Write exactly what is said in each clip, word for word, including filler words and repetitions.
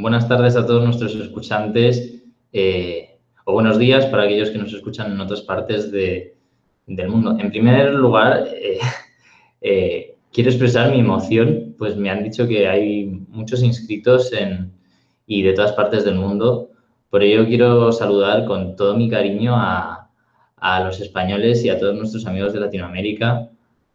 buenas tardes a todos nuestros escuchantes eh, o buenos días para aquellos que nos escuchan en otras partes de, del mundo. En primer lugar, eh, eh, quiero expresar mi emoción, pues me han dicho que hay muchos inscritos en, y de todas partes del mundo. Por ello quiero saludar con todo mi cariño a, a los españoles y a todos nuestros amigos de Latinoamérica.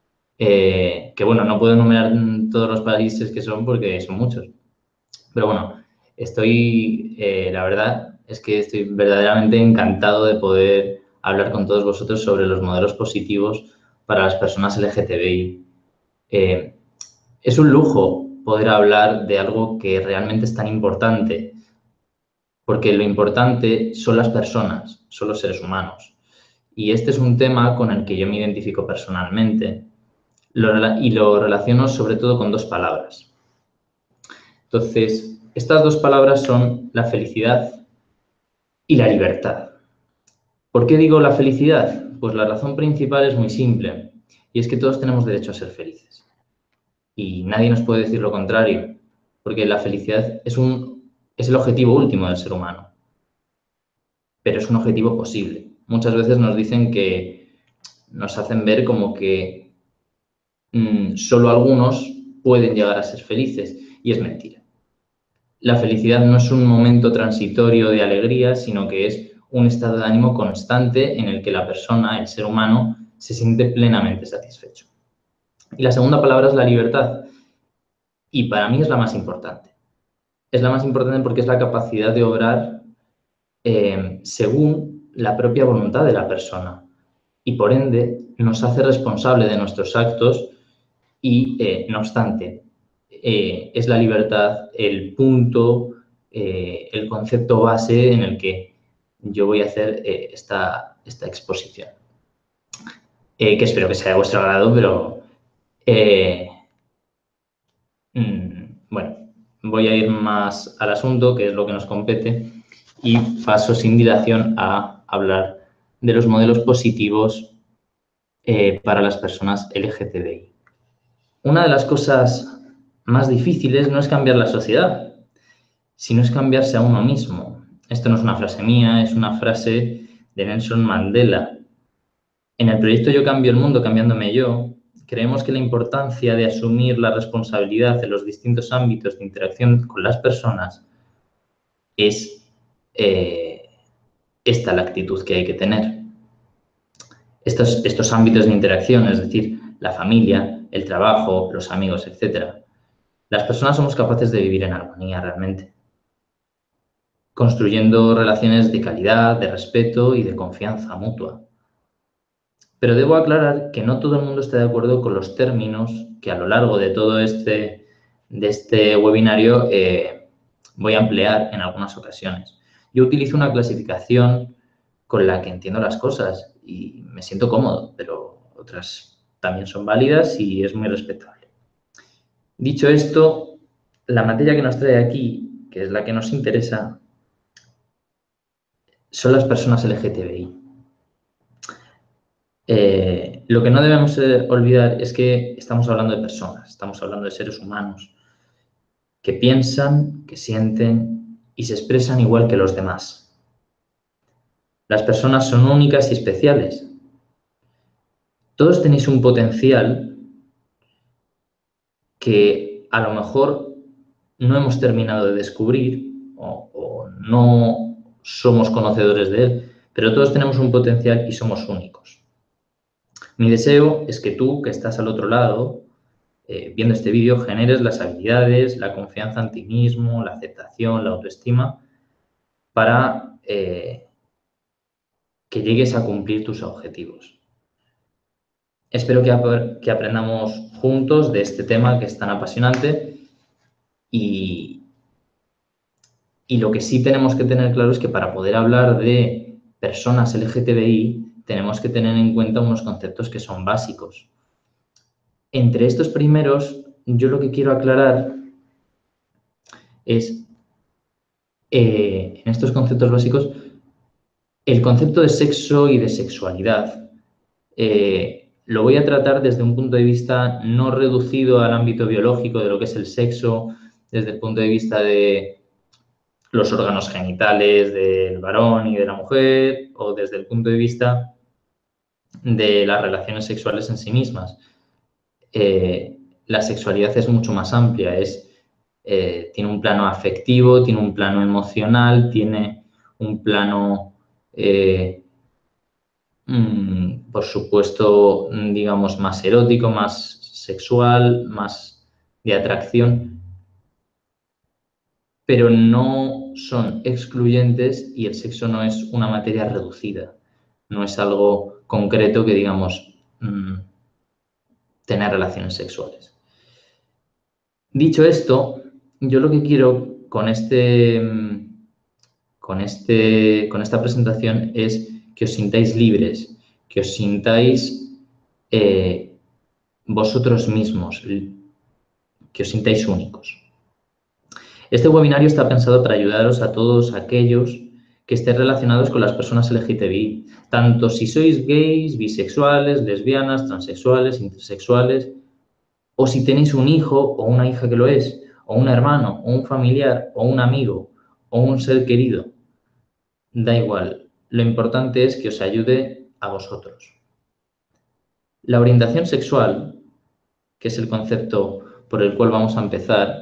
Eh, que bueno, no puedo enumerar todos los países que son porque son muchos. Pero bueno, estoy, eh, la verdad es que estoy verdaderamente encantado de poder hablar con todos vosotros sobre los modelos positivos para las personas L G T B I. Eh, es un lujo poder hablar de algo que realmente es tan importante, porque lo importante son las personas, son los seres humanos. Y este es un tema con el que yo me identifico personalmente lo, y lo relaciono sobre todo con dos palabras. Entonces, estas dos palabras son la felicidad y la libertad. ¿Por qué digo la felicidad? Pues la razón principal es muy simple, y es que todos tenemos derecho a ser felices. Y nadie nos puede decir lo contrario, porque la felicidad es, un, es el objetivo último del ser humano, pero es un objetivo posible. Muchas veces nos dicen que nos hacen ver como que mmm, solo algunos pueden llegar a ser felices, y es mentira. La felicidad no es un momento transitorio de alegría, sino que es un estado de ánimo constante en el que la persona, el ser humano, se siente plenamente satisfecho. Y la segunda palabra es la libertad. Y para mí es la más importante. Es la más importante porque es la capacidad de obrar eh, según la propia voluntad de la persona. Y por ende nos hace responsable de nuestros actos y, eh, no obstante, eh, es la libertad el punto, eh, el concepto base en el que yo voy a hacer eh, esta, esta exposición. Eh, que espero que sea de vuestro agrado, pero eh, mmm, bueno, voy a ir más al asunto, que es lo que nos compete, y paso sin dilación a hablar de los modelos positivos eh, para las personas L G T B I. Una de las cosas más difíciles no es cambiar la sociedad, sino es cambiarse a uno mismo. Esto no es una frase mía, es una frase de Nelson Mandela. En el proyecto Yo Cambio el Mundo Cambiándome Yo, creemos que la importancia de asumir la responsabilidad en los distintos ámbitos de interacción con las personas es eh, esta la actitud que hay que tener. Estos, estos ámbitos de interacción, es decir, la familia, el trabajo, los amigos, etcétera. Las personas somos capaces de vivir en armonía realmente, construyendo relaciones de calidad, de respeto y de confianza mutua. Pero debo aclarar que no todo el mundo está de acuerdo con los términos que a lo largo de todo este, de este webinario eh, voy a emplear en algunas ocasiones. Yo utilizo una clasificación con la que entiendo las cosas y me siento cómodo, pero otras también son válidas y es muy respetable. Dicho esto, la materia que nos trae aquí, que es la que nos interesa, son las personas L G T B I. Eh, lo que no debemos eh, olvidar es que estamos hablando de personas, estamos hablando de seres humanos que piensan, que sienten y se expresan igual que los demás. Las personas son únicas y especiales. Todos tenéis un potencial que a lo mejor no hemos terminado de descubrir o, o no somos conocedores de él, pero todos tenemos un potencial y somos únicos. Mi deseo es que tú, que estás al otro lado, eh, viendo este vídeo, generes las habilidades, la confianza en ti mismo, la aceptación, la autoestima, para eh, que llegues a cumplir tus objetivos. Espero que, ap que aprendamos juntos de este tema que es tan apasionante y, y lo que sí tenemos que tener claro es que para poder hablar de personas L G T B I tenemos que tener en cuenta unos conceptos que son básicos. Entre estos primeros, yo lo que quiero aclarar es, eh, en estos conceptos básicos, el concepto de sexo y de sexualidad. Eh, lo voy a tratar desde un punto de vista no reducido al ámbito biológico de lo que es el sexo, desde el punto de vista de los órganos genitales del varón y de la mujer, o desde el punto de vista de las relaciones sexuales en sí mismas. Eh, la sexualidad es mucho más amplia, es, eh, tiene un plano afectivo, tiene un plano emocional, tiene un plano, eh, mmm, por supuesto, digamos, más erótico, más sexual, más de atracción, pero no son excluyentes y el sexo no es una materia reducida, no es algo concreto que, digamos, mmm, tener relaciones sexuales. Dicho esto, yo lo que quiero con, este, con, este, con esta presentación es que os sintáis libres, que os sintáis eh, vosotros mismos, que os sintáis únicos. Este webinario está pensado para ayudaros a todos aquellos que estén relacionados con las personas L G T B I, tanto si sois gays, bisexuales, lesbianas, transexuales, intersexuales, o si tenéis un hijo o una hija que lo es, o un hermano, o un familiar, o un amigo, o un ser querido. Da igual, lo importante es que os ayude a vosotros. La orientación sexual, que es el concepto por el cual vamos a empezar,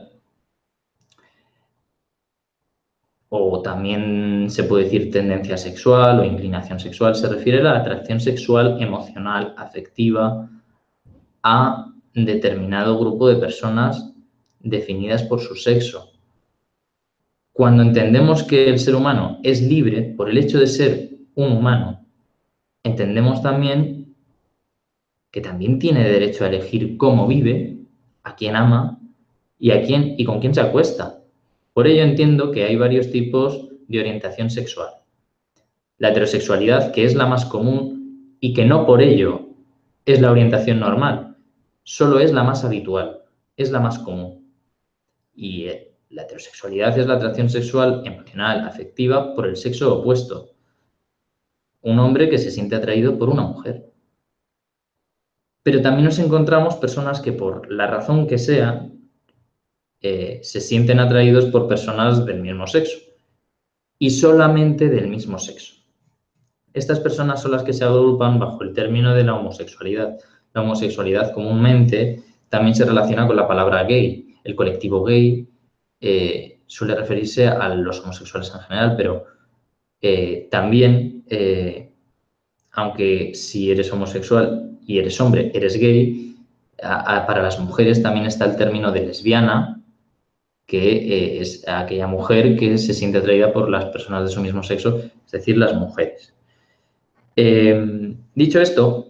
o también se puede decir tendencia sexual o inclinación sexual, se refiere a la atracción sexual emocional, afectiva, a determinado grupo de personas definidas por su sexo. Cuando entendemos que el ser humano es libre por el hecho de ser un humano, entendemos también que también tiene derecho a elegir cómo vive, a quién ama y, a quién, y con quién se acuesta. Por ello entiendo que hay varios tipos de orientación sexual. La heterosexualidad, que es la más común y que no por ello es la orientación normal, solo es la más habitual, es la más común. Y la heterosexualidad es la atracción sexual emocional, afectiva, por el sexo opuesto. Un hombre que se siente atraído por una mujer. Pero también nos encontramos personas que por la razón que sea eh, se sienten atraídos por personas del mismo sexo y solamente del mismo sexo. Estas personas son las que se agrupan bajo el término de la homosexualidad. La homosexualidad comúnmente también se relaciona con la palabra gay. El colectivo gay eh, suele referirse a los homosexuales en general, pero eh, también, eh, aunque si eres homosexual y eres hombre, eres gay, a, a, para las mujeres también está el término de lesbiana, que eh, es aquella mujer que se siente atraída por las personas de su mismo sexo, es decir, las mujeres. Eh, dicho esto,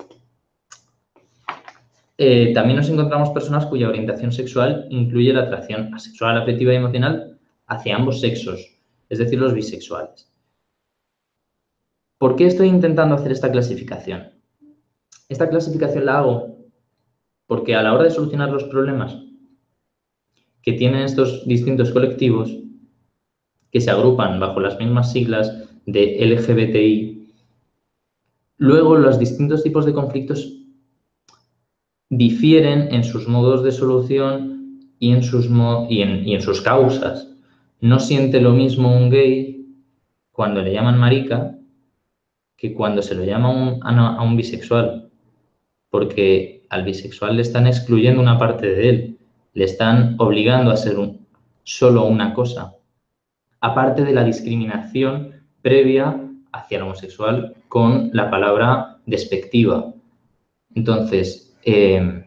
eh, también nos encontramos personas cuya orientación sexual incluye la atracción asexual, afectiva y emocional hacia ambos sexos, es decir, los bisexuales. ¿Por qué estoy intentando hacer esta clasificación? Esta clasificación la hago porque a la hora de solucionar los problemas que tienen estos distintos colectivos, que se agrupan bajo las mismas siglas de L G B T I, luego los distintos tipos de conflictos difieren en sus modos de solución y en sus, y en, y en sus causas. No siente lo mismo un gay cuando le llaman marica que cuando se lo llama un, a un bisexual, porque al bisexual le están excluyendo una parte de él, le están obligando a ser un, solo una cosa, aparte de la discriminación previa hacia el homosexual con la palabra despectiva. Entonces, eh,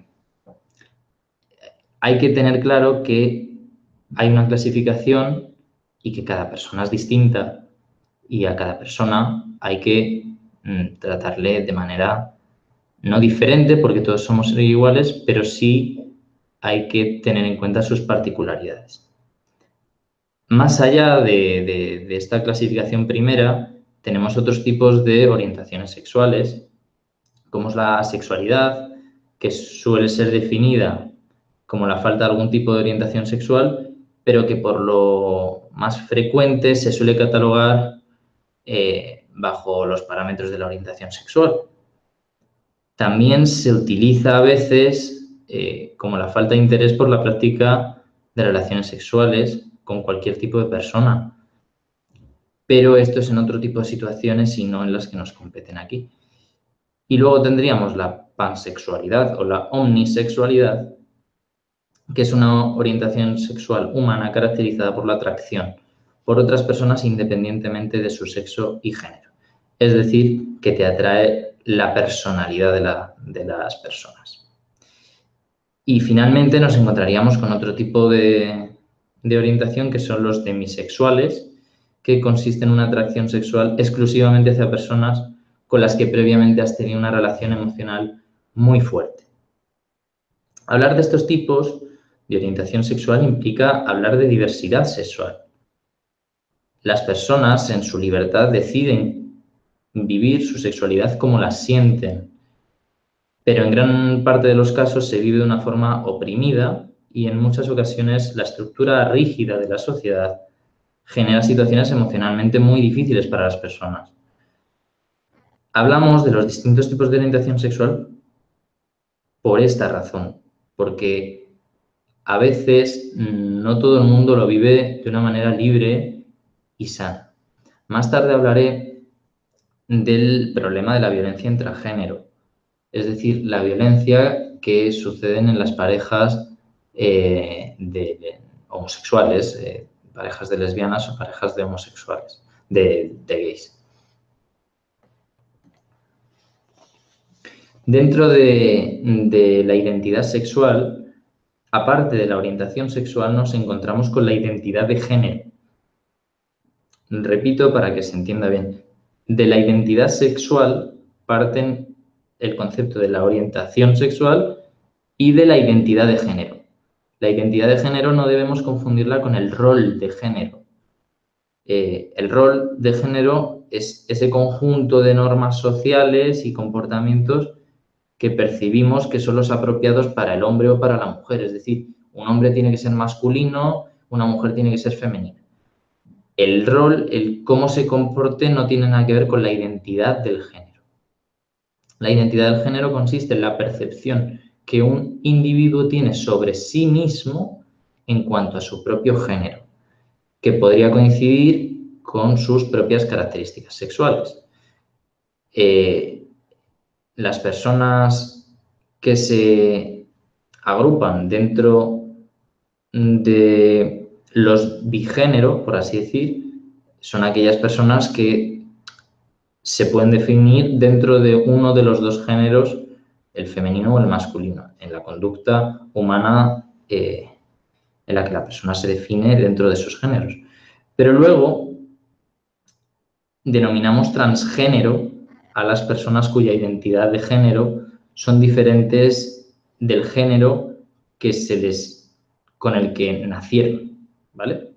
hay que tener claro que hay una clasificación y que cada persona es distinta y a cada persona hay que mm, tratarle de manera no diferente porque todos somos iguales, pero sí hay que tener en cuenta sus particularidades. Más allá de, de, de esta clasificación primera, tenemos otros tipos de orientaciones sexuales, como es la asexualidad, que suele ser definida como la falta de algún tipo de orientación sexual, pero que por lo más frecuente se suele catalogar eh, bajo los parámetros de la orientación sexual. También se utiliza a veces eh, como la falta de interés por la práctica de relaciones sexuales con cualquier tipo de persona. Pero esto es en otro tipo de situaciones y no en las que nos competen aquí. Y luego tendríamos la pansexualidad o la omnisexualidad, que es una orientación sexual humana caracterizada por la atracción por otras personas independientemente de su sexo y género. Es decir, que te atrae la personalidad de, la, de las personas. Y finalmente nos encontraríamos con otro tipo de, de orientación que son los demisexuales, que consiste en una atracción sexual exclusivamente hacia personas con las que previamente has tenido una relación emocional muy fuerte. Hablar de estos tipos de orientación sexual implica hablar de diversidad sexual. Las personas en su libertad deciden vivir su sexualidad como la sienten, pero en gran parte de los casos se vive de una forma oprimida y en muchas ocasiones la estructura rígida de la sociedad genera situaciones emocionalmente muy difíciles para las personas. Hablamos de los distintos tipos de orientación sexual por esta razón, porque a veces no todo el mundo lo vive de una manera libre y sana. Más tarde hablaré del problema de la violencia intragénero, es decir, la violencia que suceden en las parejas eh, de, de homosexuales, eh, parejas de lesbianas o parejas de homosexuales, de, de gays. Dentro de, de la identidad sexual, aparte de la orientación sexual, nos encontramos con la identidad de género. Repito para que se entienda bien. De la identidad sexual parten el concepto de la orientación sexual y de la identidad de género. La identidad de género no debemos confundirla con el rol de género. Eh, el rol de género es ese conjunto de normas sociales y comportamientos que percibimos que son los apropiados para el hombre o para la mujer. Es decir, un hombre tiene que ser masculino, una mujer tiene que ser femenina. El rol, el cómo se comporte, no tiene nada que ver con la identidad del género. La identidad del género consiste en la percepción que un individuo tiene sobre sí mismo en cuanto a su propio género, que podría coincidir con sus propias características sexuales. Eh, las personas que se agrupan dentro de los bigénero, por así decir, son aquellas personas que se pueden definir dentro de uno de los dos géneros, el femenino o el masculino, en la conducta humana eh, en la que la persona se define dentro de esos géneros. Pero luego denominamos transgénero a las personas cuya identidad de género son diferentes del género que se les, con el que nacieron, ¿vale?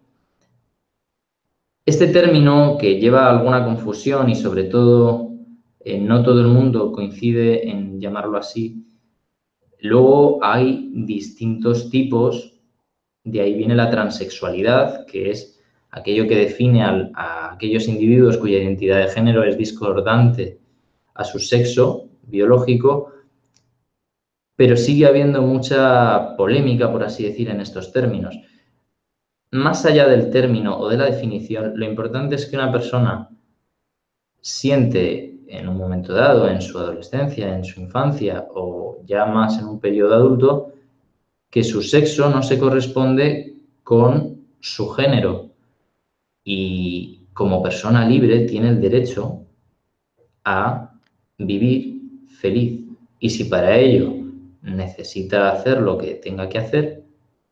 Este término, que lleva alguna confusión y sobre todo eh, no todo el mundo coincide en llamarlo así, luego hay distintos tipos, de ahí viene la transexualidad, que es aquello que define a, a aquellos individuos cuya identidad de género es discordante a su sexo biológico, pero sigue habiendo mucha polémica, por así decir, en estos términos. Más allá del término o de la definición, lo importante es que una persona siente en un momento dado, en su adolescencia, en su infancia o ya más en un periodo adulto, que su sexo no se corresponde con su género y como persona libre tiene el derecho a vivir feliz. Y si para ello necesita hacer lo que tenga que hacer,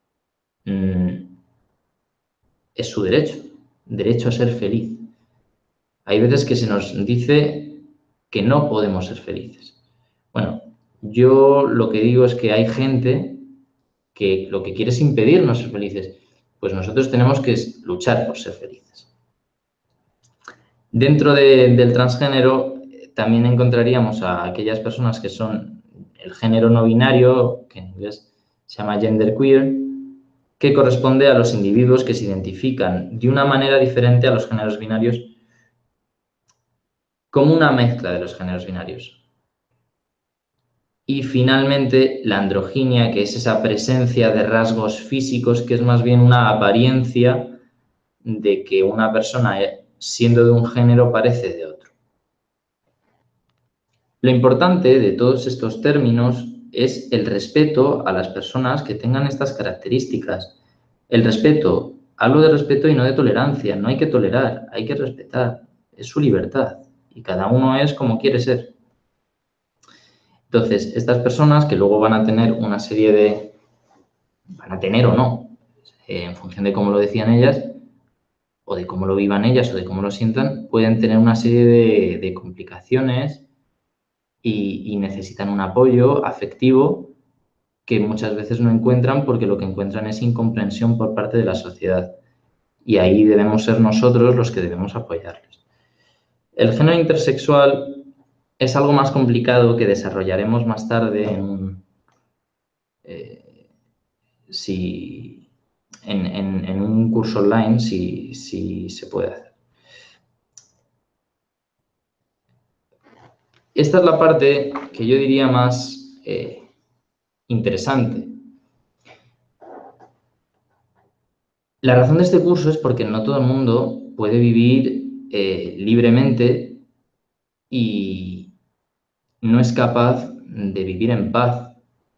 es su derecho, derecho a ser feliz. Hay veces que se nos dice que no podemos ser felices. Bueno, yo lo que digo es que hay gente que lo que quiere es impedirnos ser felices. Pues nosotros tenemos que luchar por ser felices. Dentro de, del transgénero también encontraríamos a aquellas personas que son el género no binario, que en inglés se llama genderqueer, que corresponde a los individuos que se identifican de una manera diferente a los géneros binarios, como una mezcla de los géneros binarios. Y finalmente la androginia, que es esa presencia de rasgos físicos que es más bien una apariencia de que una persona, siendo de un género, parece de otro. Lo importante de todos estos términos es el respeto a las personas que tengan estas características. El respeto, hablo de respeto y no de tolerancia, no hay que tolerar, hay que respetar, es su libertad y cada uno es como quiere ser. Entonces, estas personas que luego van a tener una serie de, van a tener o no, eh, en función de cómo lo decían ellas, o de cómo lo vivan ellas o de cómo lo sientan, pueden tener una serie de, de complicaciones y, y necesitan un apoyo afectivo que muchas veces no encuentran porque lo que encuentran es incomprensión por parte de la sociedad. Y ahí debemos ser nosotros los que debemos apoyarles. El género intersexual es algo más complicado que desarrollaremos más tarde en un, eh, si, en, en, en un curso online, si, si se puede hacer. Esta es la parte que yo diría más eh, interesante. La razón de este curso es porque no todo el mundo puede vivir eh, libremente y no es capaz de vivir en paz.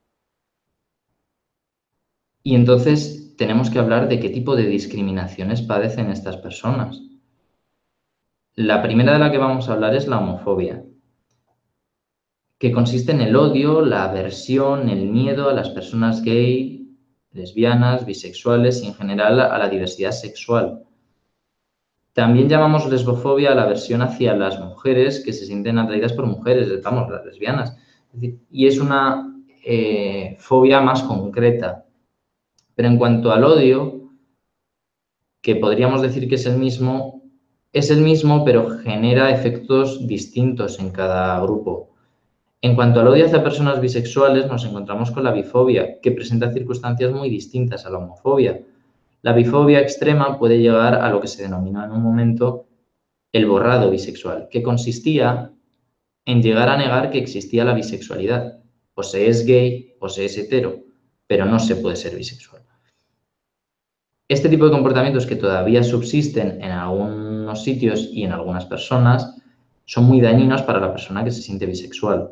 Y entonces tenemos que hablar de qué tipo de discriminaciones padecen estas personas. La primera de la que vamos a hablar es la homofobia, que consiste en el odio, la aversión, el miedo a las personas gay, lesbianas, bisexuales y en general a la diversidad sexual. También llamamos lesbofobia a la aversión hacia las mujeres que se sienten atraídas por mujeres, vamos, las lesbianas. Es decir, y es una eh, fobia más concreta. Pero en cuanto al odio, que podríamos decir que es el mismo, es el mismo, pero genera efectos distintos en cada grupo. En cuanto al odio hacia personas bisexuales, nos encontramos con la bifobia, que presenta circunstancias muy distintas a la homofobia. La bifobia extrema puede llegar a lo que se denominó en un momento el borrado bisexual, que consistía en llegar a negar que existía la bisexualidad. O se es gay o se es hetero, pero no se puede ser bisexual. Este tipo de comportamientos que todavía subsisten en algunos sitios y en algunas personas son muy dañinos para la persona que se siente bisexual.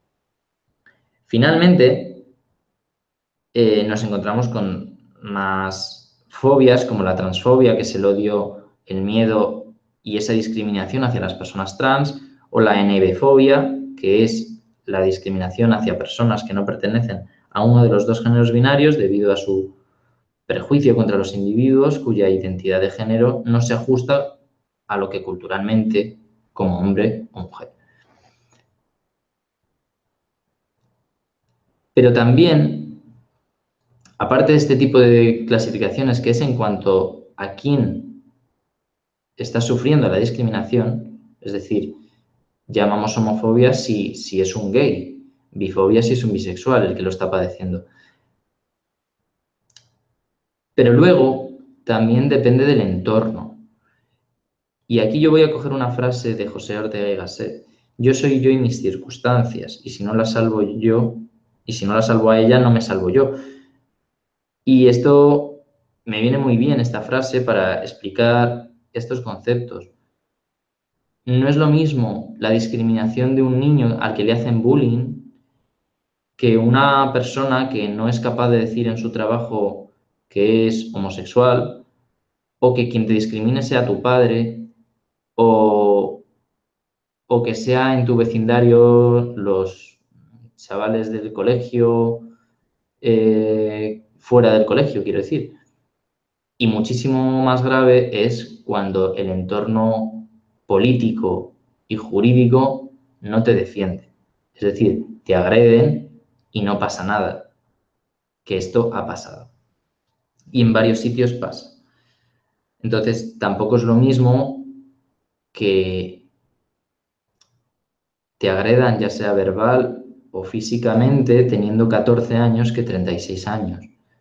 Finalmente, eh, nos encontramos con más fobias como la transfobia, que es el odio, el miedo y esa discriminación hacia las personas trans, o la enebefobia, que es la discriminación hacia personas que no pertenecen a uno de los dos géneros binarios debido a su prejuicio contra los individuos cuya identidad de género no se ajusta a lo que culturalmente como hombre o mujer. Pero también, aparte de este tipo de clasificaciones, que es en cuanto a quién está sufriendo la discriminación, es decir, llamamos homofobia si, si es un gay, bifobia si es un bisexual el que lo está padeciendo. Pero luego también depende del entorno. Y aquí yo voy a coger una frase de José Ortega y Gasset. Yo soy yo y mis circunstancias, y si no la salvo yo, y si no la salvo a ella, no me salvo yo. Y esto me viene muy bien, esta frase, para explicar estos conceptos. No es lo mismo la discriminación de un niño al que le hacen bullying que una persona que no es capaz de decir en su trabajo que es homosexual, o que quien te discrimine sea tu padre, o, o que sea en tu vecindario los chavales del colegio, eh, fuera del colegio, quiero decir. Y muchísimo más grave es cuando el entorno político y jurídico no te defiende. Es decir, te agreden y no pasa nada, que esto ha pasado. Y en varios sitios pasa. Entonces, tampoco es lo mismo que te agredan, ya sea verbal o físicamente, teniendo catorce años que treinta y seis años.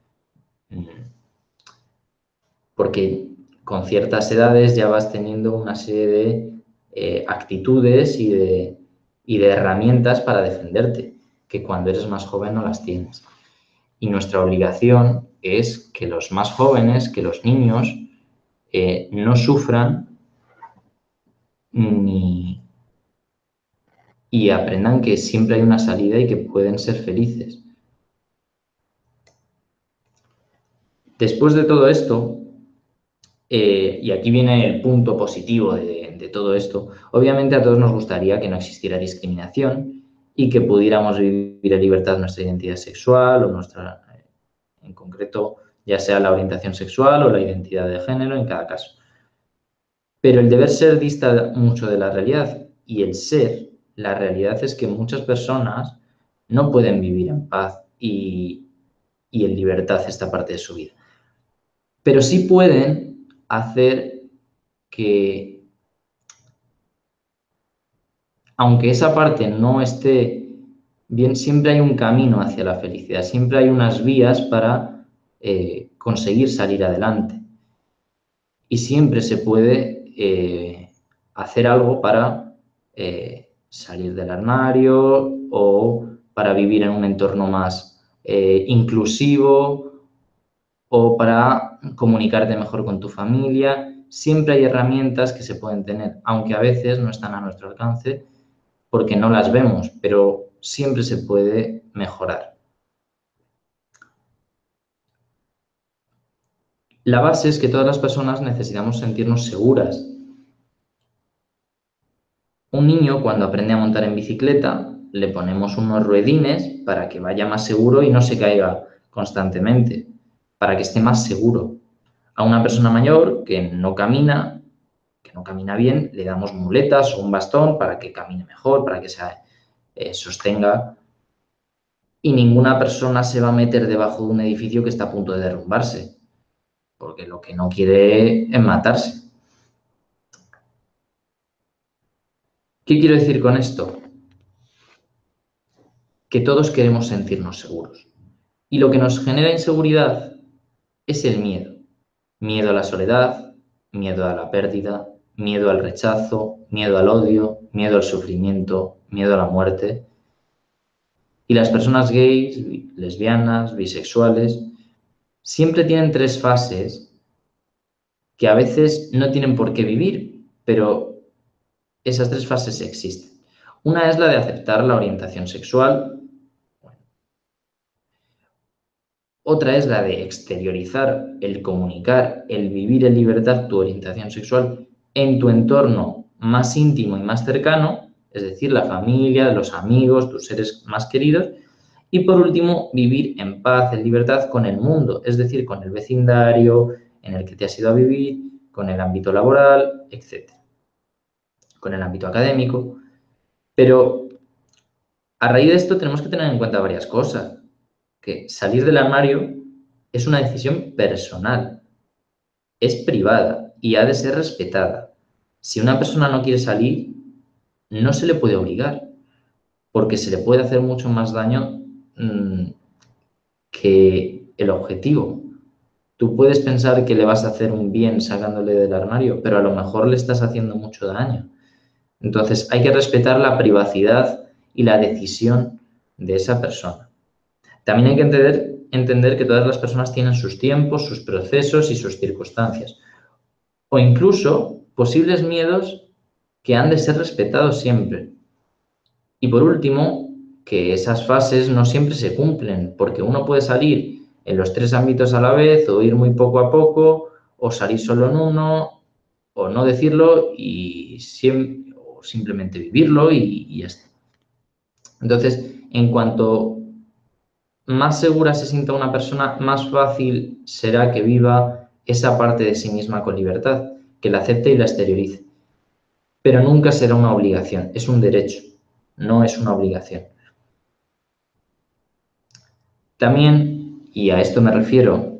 Porque con ciertas edades ya vas teniendo una serie de eh, actitudes y de, y de herramientas para defenderte, que cuando eres más joven no las tienes. Y nuestra obligación es que los más jóvenes, que los niños, eh, no sufran ni, y aprendan que siempre hay una salida y que pueden ser felices. Después de todo esto, eh, y aquí viene el punto positivo de, de todo esto, obviamente a todos nos gustaría que no existiera discriminación y que pudiéramos vivir en libertad nuestra identidad sexual o nuestra, en concreto, ya sea la orientación sexual o la identidad de género en cada caso. Pero el deber ser dista mucho de la realidad y el ser, la realidad es que muchas personas no pueden vivir en paz y, y en libertad esta parte de su vida. Pero sí pueden hacer que, aunque esa parte no esté bien, siempre hay un camino hacia la felicidad, siempre hay unas vías para eh, conseguir salir adelante. Y siempre se puede eh, hacer algo para eh, salir del armario o para vivir en un entorno más eh, inclusivo o para comunicarte mejor con tu familia. Siempre hay herramientas que se pueden tener, aunque a veces no están a nuestro alcance porque no las vemos, pero siempre se puede mejorar. La base es que todas las personas necesitamos sentirnos seguras. Un niño, cuando aprende a montar en bicicleta, le ponemos unos ruedines para que vaya más seguro y no se caiga constantemente, para que esté más seguro. A una persona mayor que no camina, que no camina bien, le damos muletas o un bastón para que camine mejor, para que se eh, sostenga. Y ninguna persona se va a meter debajo de un edificio que está a punto de derrumbarse, porque lo que no quiere es matarse. ¿Qué quiero decir con esto? Que todos queremos sentirnos seguros. Y lo que nos genera inseguridad es el miedo. Miedo a la soledad, miedo a la pérdida, miedo al rechazo, miedo al odio, miedo al sufrimiento, miedo a la muerte. Y las personas gays, lesbianas, bisexuales, siempre tienen tres fases que a veces no tienen por qué vivir, pero esas tres fases existen. Una es la de aceptar la orientación sexual. Otra es la de exteriorizar, el comunicar, el vivir en libertad tu orientación sexual en tu entorno más íntimo y más cercano, es decir, la familia, los amigos, tus seres más queridos. Y por último, vivir en paz, en libertad con el mundo, es decir, con el vecindario en el que te has ido a vivir, con el ámbito laboral, etcétera, con el ámbito académico. Pero a raíz de esto tenemos que tener en cuenta varias cosas. Que salir del armario es una decisión personal, es privada y ha de ser respetada. Si una persona no quiere salir, no se le puede obligar, porque se le puede hacer mucho más daño mmm, que el objetivo. Tú puedes pensar que le vas a hacer un bien sacándole del armario, pero a lo mejor le estás haciendo mucho daño. Entonces hay que respetar la privacidad y la decisión de esa persona. También hay que entender, entender que todas las personas tienen sus tiempos, sus procesos y sus circunstancias. O incluso posibles miedos que han de ser respetados siempre. Y por último, que esas fases no siempre se cumplen, porque uno puede salir en los tres ámbitos a la vez, o ir muy poco a poco, o salir solo en uno, o no decirlo y sim- o simplemente vivirlo y, y ya está. Entonces, en cuanto más segura se sienta una persona, más fácil será que viva esa parte de sí misma con libertad, que la acepte y la exteriorice. Pero nunca será una obligación, es un derecho, no es una obligación. También, y a esto me refiero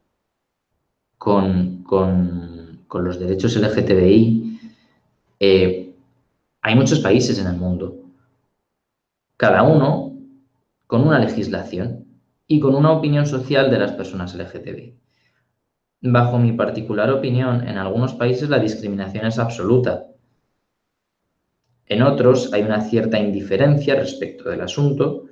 con, con, con los derechos L G T B I, eh, hay muchos países en el mundo, cada uno con una legislación y con una opinión social de las personas L G T B I. Bajo mi particular opinión, en algunos países la discriminación es absoluta. En otros hay una cierta indiferencia respecto del asunto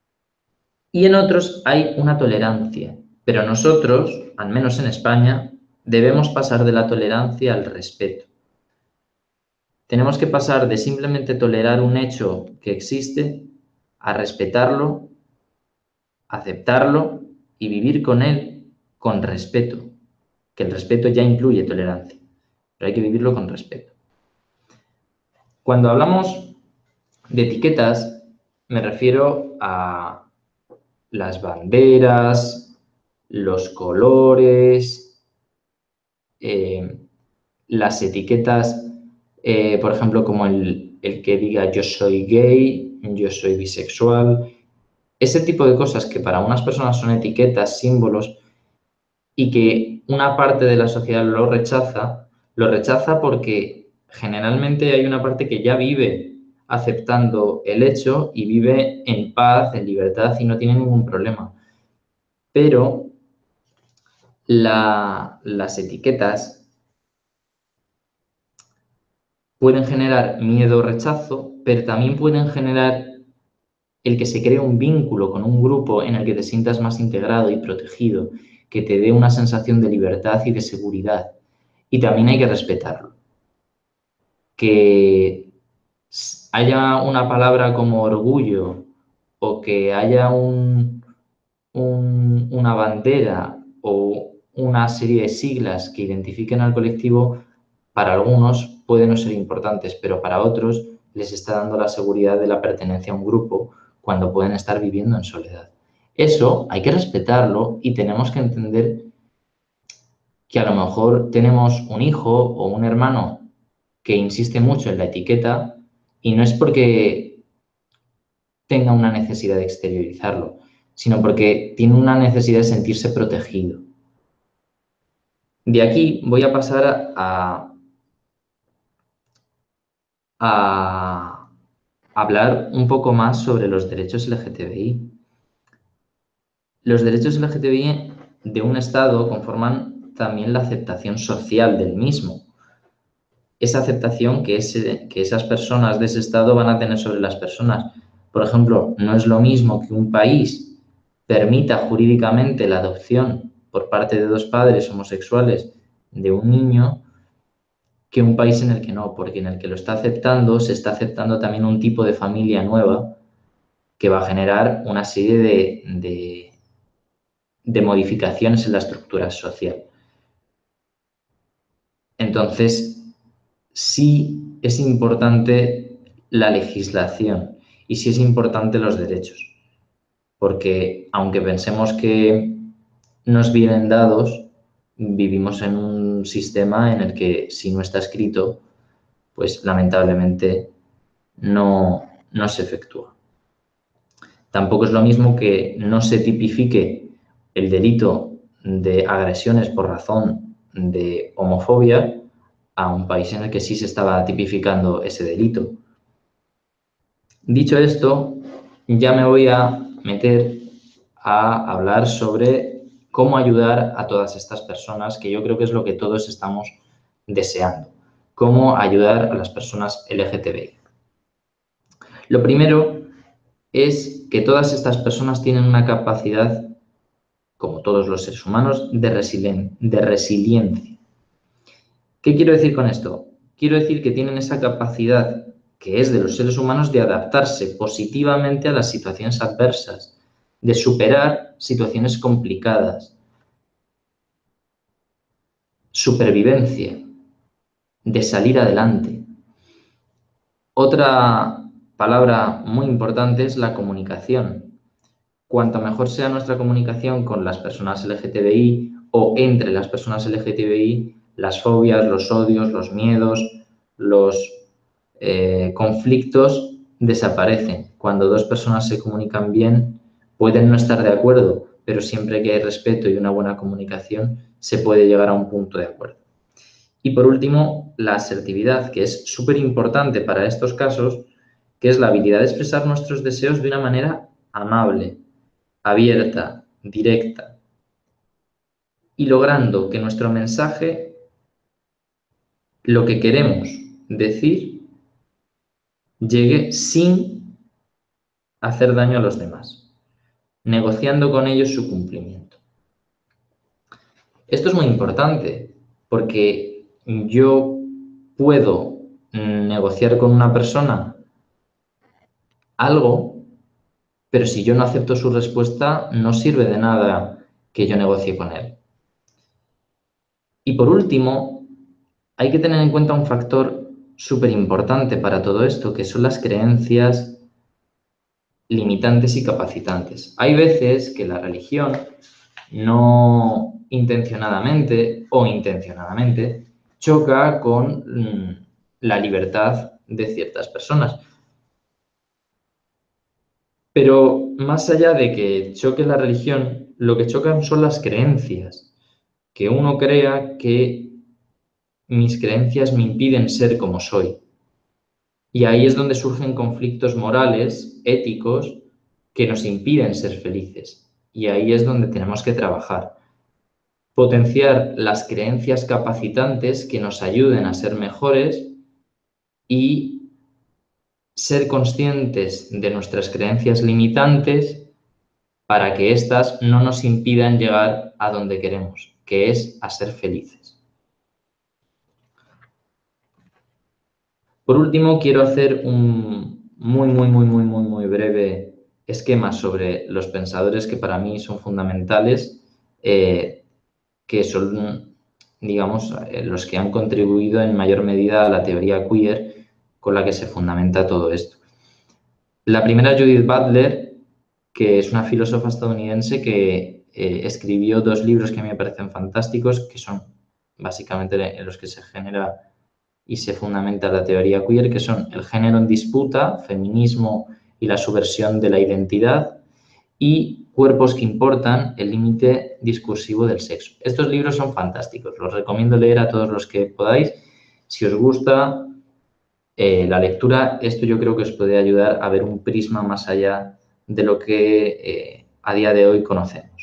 y en otros hay una tolerancia. Pero nosotros, al menos en España, debemos pasar de la tolerancia al respeto. Tenemos que pasar de simplemente tolerar un hecho que existe a respetarlo, aceptarlo y vivir con él con respeto, que el respeto ya incluye tolerancia, pero hay que vivirlo con respeto. Cuando hablamos de etiquetas, me refiero a las banderas, los colores, eh, las etiquetas, eh, por ejemplo, como el, el que diga yo soy gay, yo soy bisexual, ese tipo de cosas que para unas personas son etiquetas, símbolos, y que una parte de la sociedad lo rechaza, lo rechaza porque generalmente hay una parte que ya vive aceptando el hecho y vive en paz, en libertad y no tiene ningún problema. Pero la, las etiquetas pueden generar miedo o rechazo, pero también pueden generar el que se cree un vínculo con un grupo en el que te sientas más integrado y protegido, que te dé una sensación de libertad y de seguridad. Y también hay que respetarlo. Que haya una palabra como orgullo o que haya un, un, una bandera o una serie de siglas que identifiquen al colectivo, para algunos pueden no ser importantes, pero para otros les está dando la seguridad de la pertenencia a un grupo cuando pueden estar viviendo en soledad. Eso hay que respetarlo y tenemos que entender que a lo mejor tenemos un hijo o un hermano que insiste mucho en la etiqueta y no es porque tenga una necesidad de exteriorizarlo, sino porque tiene una necesidad de sentirse protegido. De aquí voy a pasar a, a hablar un poco más sobre los derechos L G T B I. Los derechos L G T B I de un Estado conforman también la aceptación social del mismo. Esa aceptación que, ese, que esas personas de ese Estado van a tener sobre las personas. Por ejemplo, no es lo mismo que un país permita jurídicamente la adopción por parte de dos padres homosexuales de un niño que un país en el que no, porque en el que lo está aceptando, se está aceptando también un tipo de familia nueva que va a generar una serie de, de, de modificaciones en la estructura social. Entonces, sí es importante la legislación y sí es importante los derechos, porque aunque pensemos que nos vienen dados, vivimos en un sistema en el que si no está escrito, pues lamentablemente no, no se efectúa. Tampoco es lo mismo que no se tipifique el delito de agresiones por razón de homofobia a un país en el que sí se estaba tipificando ese delito. Dicho esto, ya me voy a meter a hablar sobre cómo ayudar a todas estas personas, que yo creo que es lo que todos estamos deseando. Cómo ayudar a las personas L G T B I. Lo primero es que todas estas personas tienen una capacidad, como todos los seres humanos, de, resilien- de resiliencia. ¿Qué quiero decir con esto? Quiero decir que tienen esa capacidad que es de los seres humanos de adaptarse positivamente a las situaciones adversas, de superar situaciones complicadas, supervivencia, de salir adelante. Otra palabra muy importante es la comunicación. Cuanto mejor sea nuestra comunicación con las personas L G T B I o entre las personas L G T B I, las fobias, los odios, los miedos, los eh, conflictos desaparecen. Cuando dos personas se comunican bien, pueden no estar de acuerdo, pero siempre que hay respeto y una buena comunicación, se puede llegar a un punto de acuerdo. Y por último, la asertividad, que es súper importante para estos casos, que es la habilidad de expresar nuestros deseos de una manera amable, abierta, directa, y logrando que nuestro mensaje, lo que queremos decir, llegue sin hacer daño a los demás, negociando con ellos su cumplimiento. Esto es muy importante, porque yo puedo negociar con una persona algo, pero si yo no acepto su respuesta, no sirve de nada que yo negocie con él. Y por último, hay que tener en cuenta un factor súper importante para todo esto, que son las creencias limitantes y capacitantes. Hay veces que la religión, no intencionadamente o intencionadamente, choca con mm, la libertad de ciertas personas. Pero más allá de que choque la religión, lo que chocan son las creencias. Que uno crea que mis creencias me impiden ser como soy. Y ahí es donde surgen conflictos morales, éticos, que nos impiden ser felices. Y ahí es donde tenemos que trabajar. Potenciar las creencias capacitantes que nos ayuden a ser mejores y ser conscientes de nuestras creencias limitantes para que éstas no nos impidan llegar a donde queremos, que es a ser felices. Por último, quiero hacer un muy, muy, muy, muy, muy, muy breve esquema sobre los pensadores que para mí son fundamentales, eh, que son, digamos, eh, los que han contribuido en mayor medida a la teoría queer con la que se fundamenta todo esto. La primera, Judith Butler, que es una filósofa estadounidense que eh, escribió dos libros que a mí me parecen fantásticos, que son básicamente en los que se genera y se fundamenta la teoría queer, que son El género en disputa, Feminismo y la subversión de la identidad, y Cuerpos que importan, el límite discursivo del sexo. Estos libros son fantásticos, los recomiendo leer a todos los que podáis. Si os gusta eh, la lectura, esto yo creo que os puede ayudar a ver un prisma más allá de lo que eh, a día de hoy conocemos.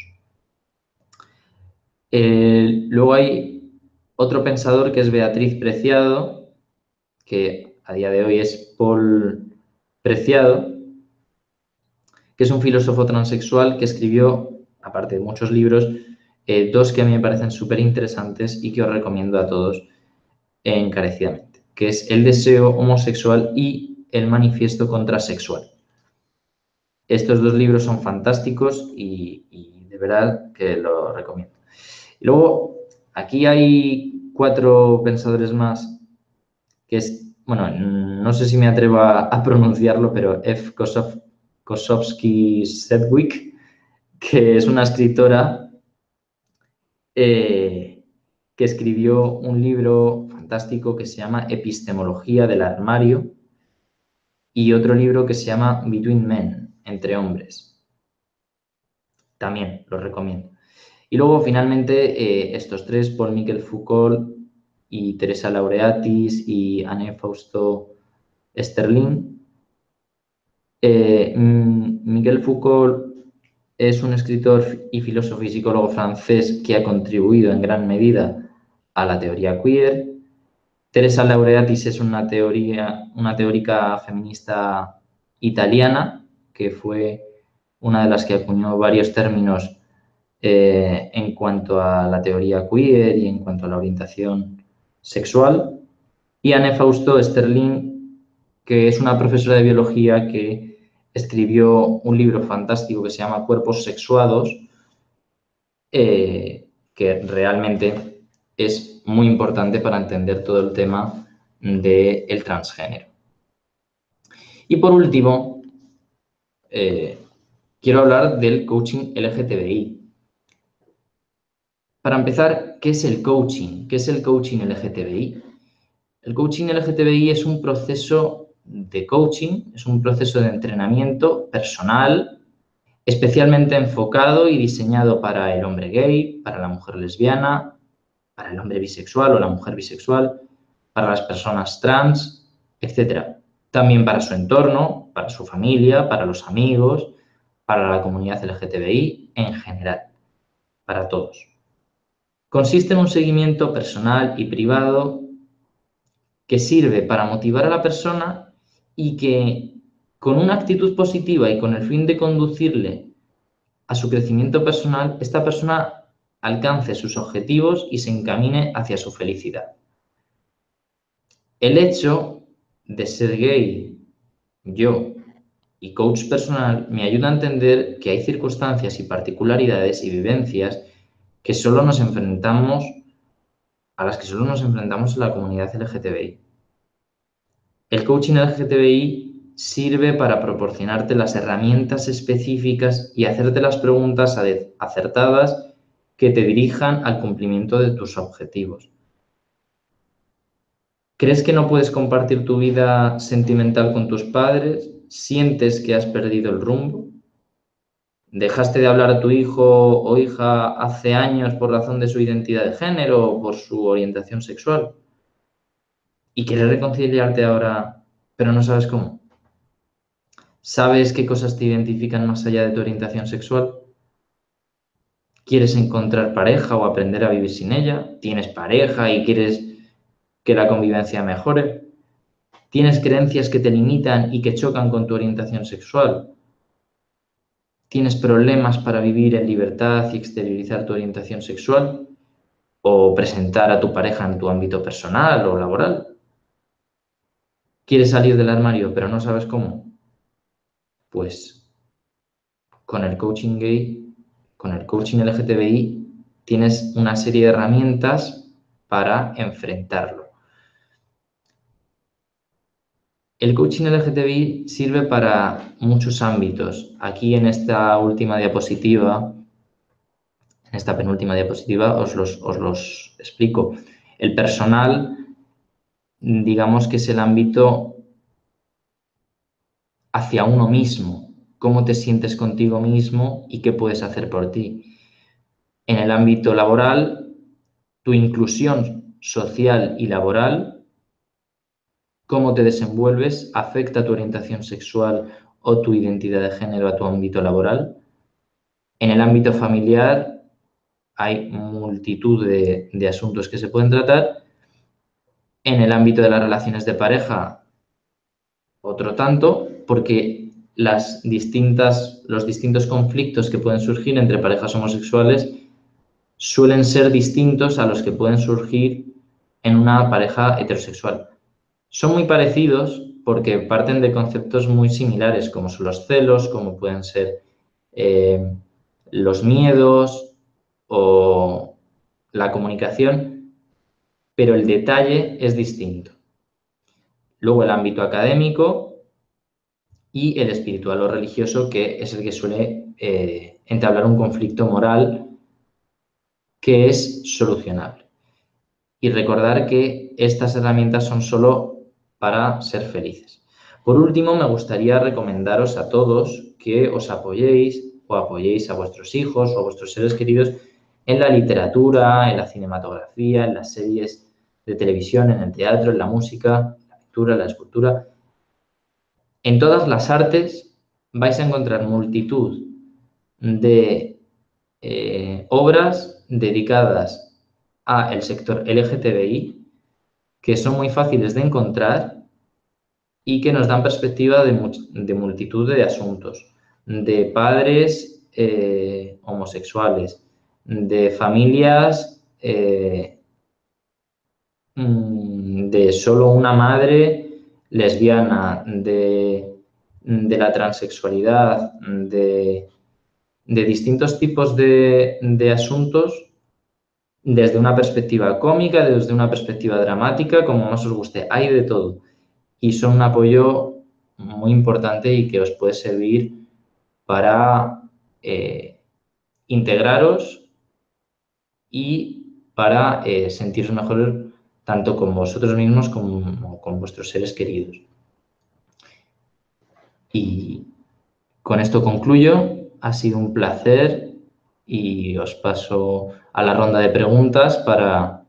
Eh, luego hay otro pensador que es Beatriz Preciado, que a día de hoy es Paul Preciado, que es un filósofo transexual que escribió, aparte de muchos libros, eh, dos que a mí me parecen súper interesantes y que os recomiendo a todos encarecidamente, que es El deseo homosexual y El manifiesto contrasexual. Estos dos libros son fantásticos y, y de verdad que los recomiendo. Y luego, aquí hay cuatro pensadores más, que es, bueno, no sé si me atrevo a, a pronunciarlo, pero F. Kosofsky-Sedgwick, que es una escritora eh, que escribió un libro fantástico que se llama Epistemología del armario y otro libro que se llama Between Men, entre hombres. También los recomiendo. Y luego, finalmente, eh, estos tres, Paul-Michel Foucault y Teresa Laureatis y Anne Fausto Sterling. Eh, Michel Foucault es un escritor y filósofo y psicólogo francés que ha contribuido en gran medida a la teoría queer. Teresa Laureatis es una, teoría, una teórica feminista italiana que fue una de las que acuñó varios términos eh, en cuanto a la teoría queer y en cuanto a la orientación sexual. Y Anne Fausto Sterling, que es una profesora de biología que escribió un libro fantástico que se llama Cuerpos sexuados, eh, que realmente es muy importante para entender todo el tema del transgénero. Y por último, eh, quiero hablar del coaching L G T B I. Para empezar, ¿qué es el coaching? ¿Qué es el coaching L G T B I? El coaching L G T B I es un proceso de coaching, es un proceso de entrenamiento personal, especialmente enfocado y diseñado para el hombre gay, para la mujer lesbiana, para el hombre bisexual o la mujer bisexual, para las personas trans, etcétera. También para su entorno, para su familia, para los amigos, para la comunidad L G T B I en general, para todos. Consiste en un seguimiento personal y privado que sirve para motivar a la persona y que con una actitud positiva y con el fin de conducirle a su crecimiento personal, esta persona alcance sus objetivos y se encamine hacia su felicidad. El hecho de ser gay, yo y coach personal me ayuda a entender que hay circunstancias y particularidades y vivencias que solo nos enfrentamos, a las que solo nos enfrentamos en la comunidad L G T B I. El coaching L G T B I sirve para proporcionarte las herramientas específicas y hacerte las preguntas acertadas que te dirijan al cumplimiento de tus objetivos. ¿Crees que no puedes compartir tu vida sentimental con tus padres? ¿Sientes que has perdido el rumbo? ¿Dejaste de hablar a tu hijo o hija hace años por razón de su identidad de género o por su orientación sexual? ¿Y quieres reconciliarte ahora, pero no sabes cómo? ¿Sabes qué cosas te identifican más allá de tu orientación sexual? ¿Quieres encontrar pareja o aprender a vivir sin ella? ¿Tienes pareja y quieres que la convivencia mejore? ¿Tienes creencias que te limitan y que chocan con tu orientación sexual? ¿Tienes problemas para vivir en libertad y exteriorizar tu orientación sexual? ¿O presentar a tu pareja en tu ámbito personal o laboral? ¿Quieres salir del armario pero no sabes cómo? Pues con el coaching gay, con el coaching L G T B I, tienes una serie de herramientas para enfrentarlo. El coaching L G T B I sirve para muchos ámbitos. Aquí en esta última diapositiva, en esta penúltima diapositiva, os los, os los explico. El personal, digamos que es el ámbito hacia uno mismo, cómo te sientes contigo mismo y qué puedes hacer por ti. En el ámbito laboral, tu inclusión social y laboral, cómo te desenvuelves, afecta tu orientación sexual o tu identidad de género a tu ámbito laboral. En el ámbito familiar hay multitud de, de asuntos que se pueden tratar. En el ámbito de las relaciones de pareja, otro tanto, porque las distintas, los distintos conflictos que pueden surgir entre parejas homosexuales suelen ser distintos a los que pueden surgir en una pareja heterosexual. Son muy parecidos porque parten de conceptos muy similares, como son los celos, como pueden ser eh, los miedos o la comunicación, pero el detalle es distinto. Luego el ámbito académico y el espiritual o religioso, que es el que suele eh, entablar un conflicto moral que es solucionable. Y recordar que estas herramientas son solo para ser felices. Por último, me gustaría recomendaros a todos que os apoyéis o apoyéis a vuestros hijos o a vuestros seres queridos en la literatura, en la cinematografía, en las series de televisión, en el teatro, en la música, la pintura, la escultura. En todas las artes vais a encontrar multitud de eh, obras dedicadas al sector L G T B I que son muy fáciles de encontrar y que nos dan perspectiva de, de multitud de asuntos, de padres eh, homosexuales, de familias eh, de solo una madre lesbiana, de, de la transexualidad, de, de distintos tipos de, de asuntos desde una perspectiva cómica, desde una perspectiva dramática, como más os guste, hay de todo. Y son un apoyo muy importante y que os puede servir para eh, integraros y para eh, sentiros mejor tanto con vosotros mismos como con vuestros seres queridos. Y con esto concluyo. Ha sido un placer y os paso a la ronda de preguntas para,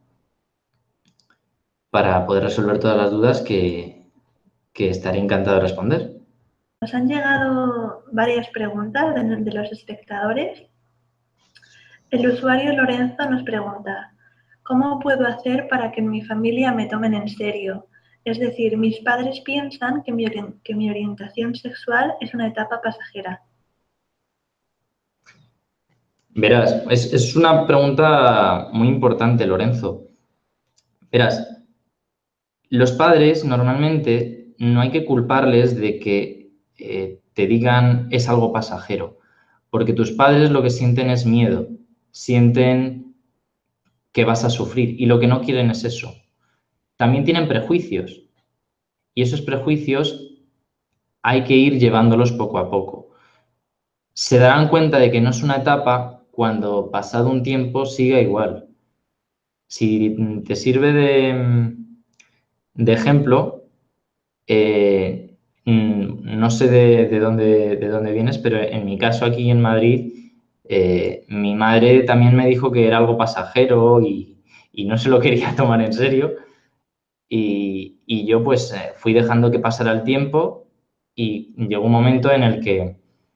para poder resolver todas las dudas que, que estaré encantado de responder. Nos han llegado varias preguntas de, de los espectadores. El usuario Lorenzo nos pregunta: ¿cómo puedo hacer para que en mi familia me tomen en serio? Es decir, mis padres piensan que mi, que mi orientación sexual es una etapa pasajera. Verás, es, es una pregunta muy importante, Lorenzo. Verás, los padres normalmente no hay que culparles de que eh, te digan es algo pasajero, porque tus padres lo que sienten es miedo, sienten que vas a sufrir y lo que no quieren es eso. También tienen prejuicios y esos prejuicios hay que ir llevándolos poco a poco. Se darán cuenta de que no es una etapa cuando pasado un tiempo siga igual. Si te sirve de, de ejemplo, eh, no sé de, de, dónde, de dónde vienes, pero en mi caso aquí en Madrid, eh, mi madre también me dijo que era algo pasajero y, y no se lo quería tomar en serio. Y, y yo pues eh, fui dejando que pasara el tiempo y llegó un momento en el que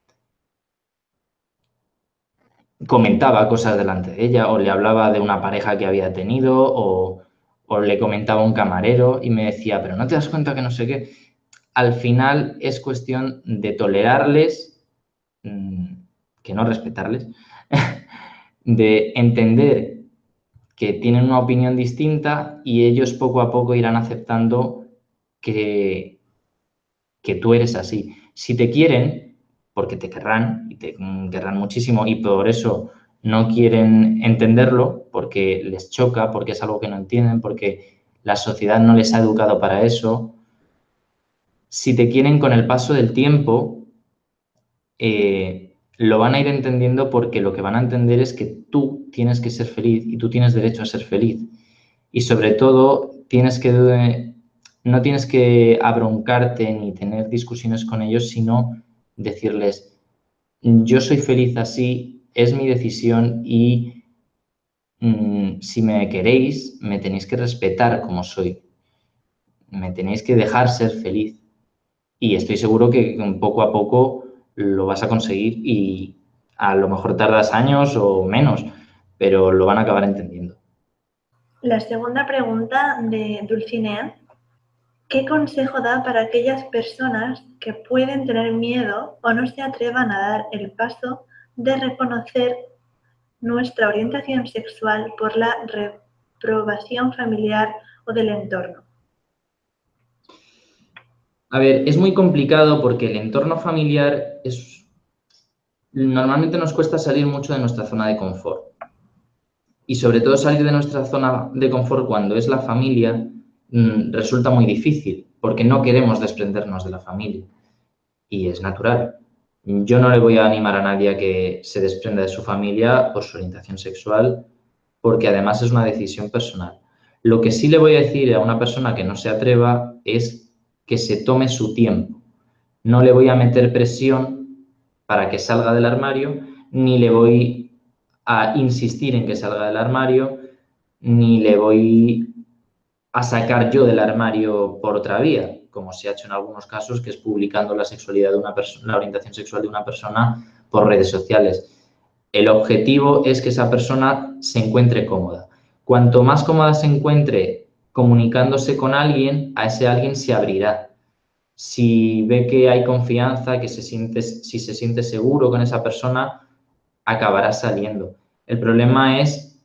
comentaba cosas delante de ella o le hablaba de una pareja que había tenido o, o le comentaba a un camarero y me decía, pero ¿no te das cuenta que no sé qué? Al final es cuestión de tolerarles, mmm, que no respetarles, de entender que tienen una opinión distinta y ellos poco a poco irán aceptando que, que tú eres así. Si te quieren, porque te querrán, y te querrán muchísimo, y por eso no quieren entenderlo, porque les choca, porque es algo que no entienden, porque la sociedad no les ha educado para eso. Si te quieren con el paso del tiempo, eh, lo van a ir entendiendo porque lo que van a entender es que tú tienes que ser feliz y tú tienes derecho a ser feliz. Y sobre todo, tienes que, no tienes que abroncarte ni tener discusiones con ellos, sino decirles, yo soy feliz así, es mi decisión y mmm, si me queréis, me tenéis que respetar como soy. Me tenéis que dejar ser feliz. Y estoy seguro que poco a poco lo vas a conseguir y a lo mejor tardas años o menos, pero lo van a acabar entendiendo. La segunda pregunta de Dulcinea, ¿qué consejo da para aquellas personas que pueden tener miedo o no se atrevan a dar el paso de reconocer nuestra orientación sexual por la reprobación familiar o del entorno? A ver, es muy complicado porque el entorno familiar es... Normalmente nos cuesta salir mucho de nuestra zona de confort. Y sobre todo salir de nuestra zona de confort cuando es la familia mmm, resulta muy difícil porque no queremos desprendernos de la familia. Y es natural. Yo no le voy a animar a nadie a que se desprenda de su familia por su orientación sexual porque además es una decisión personal. Lo que sí le voy a decir a una persona que no se atreva es que se tome su tiempo. No le voy a meter presión para que salga del armario, ni le voy a insistir en que salga del armario, ni le voy a sacar yo del armario por otra vía, como se ha hecho en algunos casos, que es publicando la sexualidad de una persona, la orientación sexual de una persona por redes sociales. El objetivo es que esa persona se encuentre cómoda. Cuanto más cómoda se encuentre comunicándose con alguien, a ese alguien se abrirá. Si ve que hay confianza, que se siente, si se siente seguro con esa persona, acabará saliendo. El problema es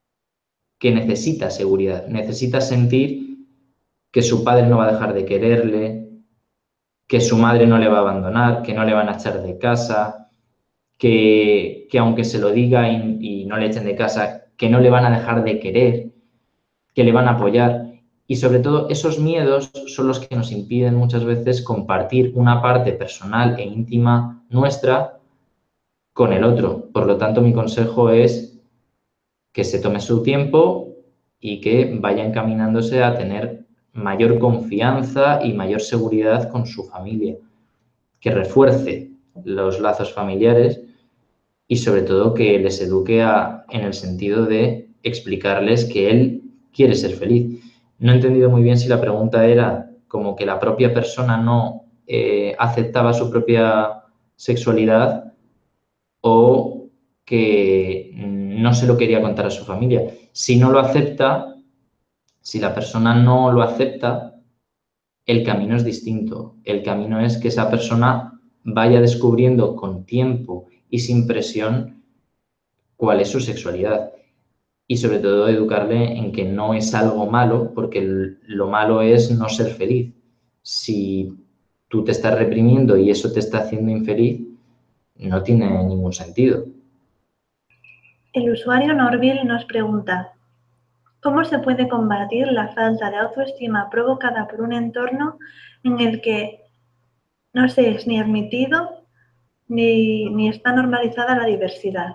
que necesita seguridad, necesita sentir que su padre no va a dejar de quererle, que su madre no le va a abandonar, que no le van a echar de casa, que, que aunque se lo diga y, y no le echen de casa, que no le van a dejar de querer, que le van a apoyar. Y sobre todo esos miedos son los que nos impiden muchas veces compartir una parte personal e íntima nuestra con el otro. Por lo tanto, mi consejo es que se tome su tiempo y que vaya encaminándose a tener mayor confianza y mayor seguridad con su familia, que refuerce los lazos familiares y sobre todo que les eduque a, en el sentido de explicarles que él quiere ser feliz. No he entendido muy bien si la pregunta era como que la propia persona no eh, aceptaba su propia sexualidad o que no se lo quería contar a su familia. Si no lo acepta, si la persona no lo acepta, el camino es distinto. El camino es que esa persona vaya descubriendo con tiempo y sin presión cuál es su sexualidad. Y sobre todo educarle en que no es algo malo, porque lo malo es no ser feliz. Si tú te estás reprimiendo y eso te está haciendo infeliz, no tiene ningún sentido. El usuario Norville nos pregunta, ¿cómo se puede combatir la falta de autoestima provocada por un entorno en el que no se es ni admitido ni, ni está normalizada la diversidad?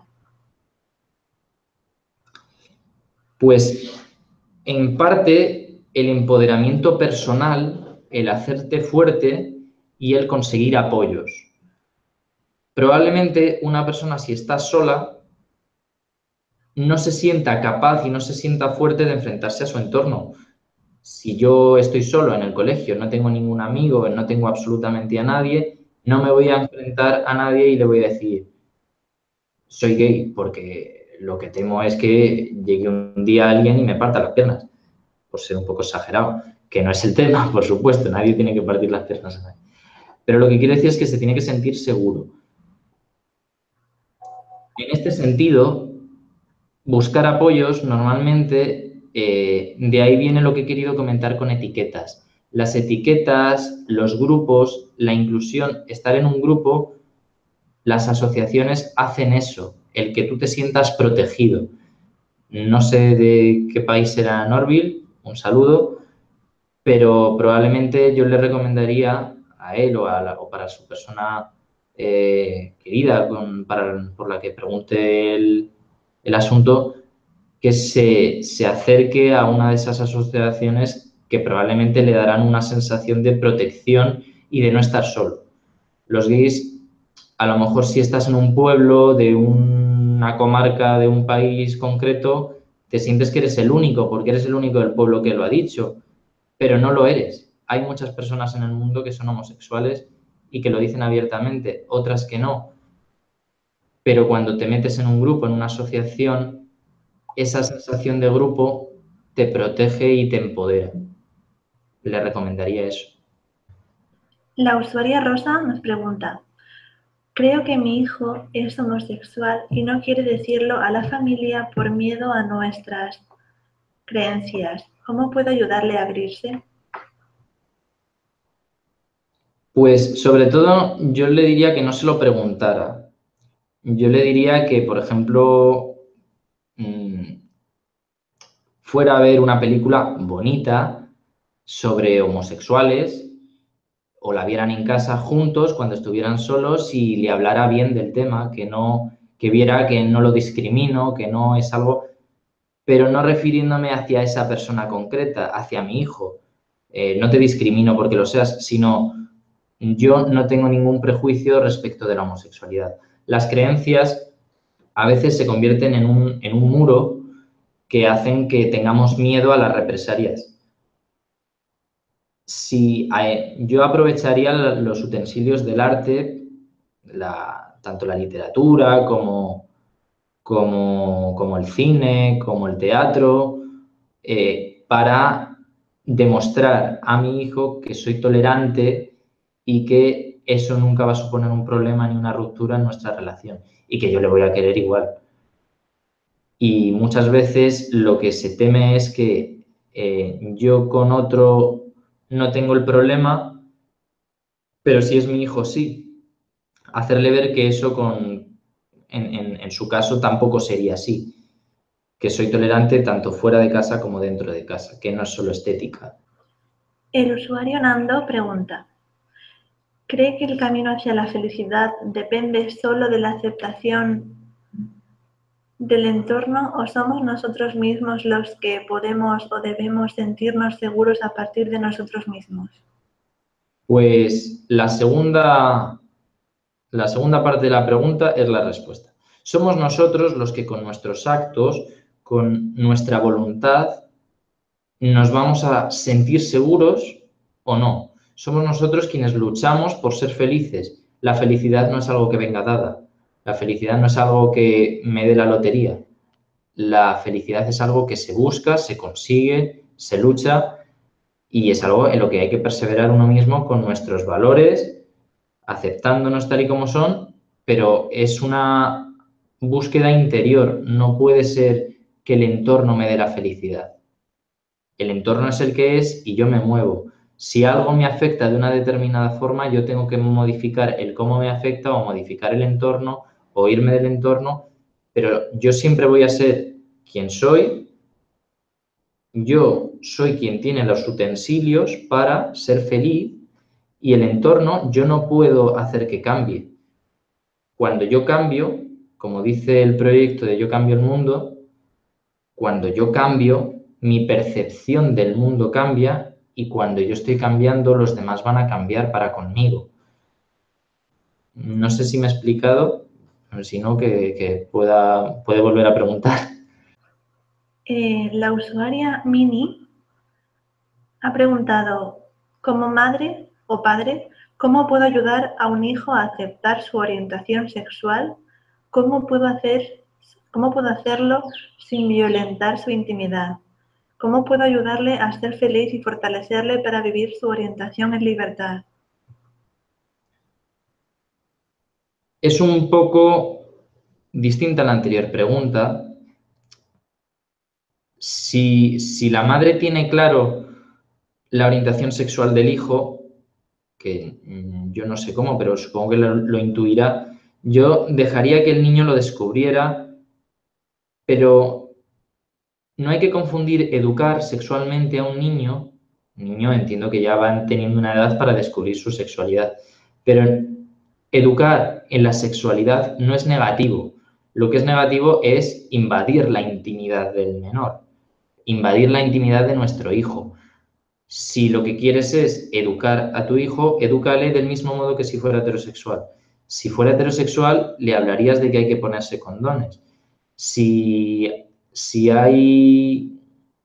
Pues, en parte, el empoderamiento personal, el hacerte fuerte y el conseguir apoyos. Probablemente una persona, si está sola, no se sienta capaz y no se sienta fuerte de enfrentarse a su entorno. Si yo estoy solo en el colegio, no tengo ningún amigo, no tengo absolutamente a nadie, no me voy a enfrentar a nadie y le voy a decir, soy gay, porque lo que temo es que llegue un día alguien y me parta las piernas, por ser un poco exagerado, que no es el tema, por supuesto, nadie tiene que partir las piernas a nadie. Pero lo que quiero decir es que se tiene que sentir seguro. En este sentido, buscar apoyos normalmente, eh, de ahí viene lo que he querido comentar con etiquetas. Las etiquetas, los grupos, la inclusión, estar en un grupo, las asociaciones hacen eso, el que tú te sientas protegido. No sé de qué país será Norville, un saludo, pero probablemente yo le recomendaría a él o, a la, o para su persona eh, querida con, para, por la que pregunte el, el asunto, que se, se acerque a una de esas asociaciones que probablemente le darán una sensación de protección y de no estar solo. Los gays, a lo mejor si estás en un pueblo, de una comarca, de un país concreto, te sientes que eres el único, porque eres el único del pueblo que lo ha dicho, pero no lo eres. Hay muchas personas en el mundo que son homosexuales y que lo dicen abiertamente, otras que no. Pero cuando te metes en un grupo, en una asociación, esa sensación de grupo te protege y te empodera. Le recomendaría eso. La usuaria Rosa nos pregunta, creo que mi hijo es homosexual y no quiere decirlo a la familia por miedo a nuestras creencias. ¿Cómo puedo ayudarle a abrirse? Pues sobre todo yo le diría que no se lo preguntara. Yo le diría que, por ejemplo, mmm, fuera a ver una película bonita sobre homosexuales o la vieran en casa juntos cuando estuvieran solos y le hablara bien del tema, que no, que viera que no lo discrimino, que no es algo, pero no refiriéndome hacia esa persona concreta, hacia mi hijo. Eh, no te discrimino porque lo seas, sino yo no tengo ningún prejuicio respecto de la homosexualidad. Las creencias a veces se convierten en un, en un muro que hacen que tengamos miedo a las represalias. Si yo aprovecharía los utensilios del arte, la, tanto la literatura como, como, como el cine, como el teatro, eh, para demostrar a mi hijo que soy tolerante y que eso nunca va a suponer un problema ni una ruptura en nuestra relación y que yo le voy a querer igual. Y muchas veces lo que se teme es que eh, yo con otro no tengo el problema, pero si es mi hijo, sí. Hacerle ver que eso con, en, en, en su caso tampoco sería así. Que soy tolerante tanto fuera de casa como dentro de casa, que no es solo estética. El usuario Nando pregunta, ¿cree que el camino hacia la felicidad depende solo de la aceptación del entorno o somos nosotros mismos los que podemos o debemos sentirnos seguros a partir de nosotros mismos? Pues la segunda, la segunda parte de la pregunta es la respuesta. Somos nosotros los que con nuestros actos, con nuestra voluntad, nos vamos a sentir seguros o no. Somos nosotros quienes luchamos por ser felices. La felicidad no es algo que venga dada. La felicidad no es algo que me dé la lotería. La felicidad es algo que se busca, se consigue, se lucha y es algo en lo que hay que perseverar uno mismo con nuestros valores, aceptándonos tal y como son, pero es una, búsqueda interior, no puede ser que el entorno me dé la felicidad. El entorno es el que es y yo me muevo. Si algo me afecta de una determinada forma, yo tengo que modificar el cómo me afecta o modificar el entorno o irme del entorno, pero yo siempre voy a ser quien soy. Yo soy quien tiene los utensilios para ser feliz y el entorno yo no puedo hacer que cambie. Cuando yo cambio, como dice el proyecto de Yo Cambio el Mundo, cuando yo cambio, mi percepción del mundo cambia y cuando yo estoy cambiando, los demás van a cambiar para conmigo. No sé si me he explicado, si no, que, que pueda, puede volver a preguntar. Eh, la usuaria Mini ha preguntado, como madre o padre, ¿cómo puedo ayudar a un hijo a aceptar su orientación sexual? ¿Cómo puedo hacer, cómo puedo hacerlo sin violentar su intimidad? ¿Cómo puedo ayudarle a ser feliz y fortalecerle para vivir su orientación en libertad? Es un poco distinta a la anterior pregunta. Si, si la madre tiene claro la orientación sexual del hijo, que yo no sé cómo, pero supongo que lo, lo intuirá, yo dejaría que el niño lo descubriera, pero no hay que confundir educar sexualmente a un niño, niño entiendo que ya van teniendo una edad para descubrir su sexualidad, pero educar en la sexualidad no es negativo. Lo que es negativo es invadir la intimidad del menor, invadir la intimidad de nuestro hijo. Si lo que quieres es educar a tu hijo, edúcale del mismo modo que si fuera heterosexual. Si fuera heterosexual, le hablarías de que hay que ponerse condones. Si, si hay...